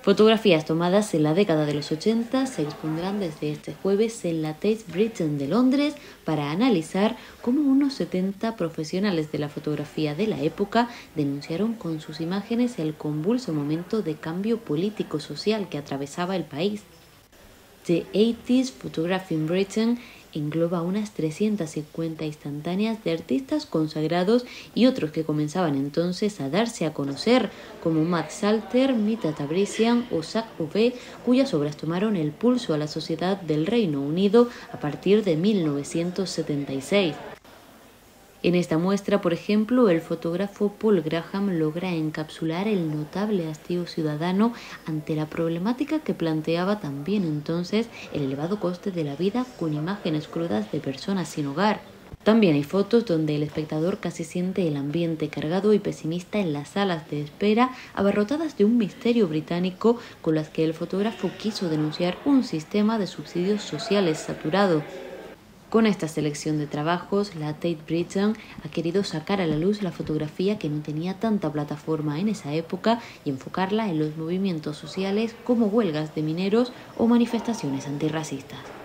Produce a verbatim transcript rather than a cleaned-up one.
Fotografías tomadas en la década de los ochenta se expondrán desde este jueves en la Tate Britain de Londres para analizar cómo unos setenta profesionales de la fotografía de la época denunciaron con sus imágenes el convulso momento de cambio político-social que atravesaba el país. The eighties Photography in Britain engloba unas trescientas cincuenta instantáneas de artistas consagrados y otros que comenzaban entonces a darse a conocer, como Matt Salter, Mita Tabrisian o Zach Ove, cuyas obras tomaron el pulso a la sociedad del Reino Unido a partir de mil novecientos setenta y seis. En esta muestra, por ejemplo, el fotógrafo Paul Graham logra encapsular el notable hastío ciudadano ante la problemática que planteaba también entonces el elevado coste de la vida con imágenes crudas de personas sin hogar. También hay fotos donde el espectador casi siente el ambiente cargado y pesimista en las salas de espera, abarrotadas de un misterio británico con las que el fotógrafo quiso denunciar un sistema de subsidios sociales saturado. Con esta selección de trabajos, la Tate Britain ha querido sacar a la luz la fotografía que no tenía tanta plataforma en esa época y enfocarla en los movimientos sociales como huelgas de mineros o manifestaciones antirracistas.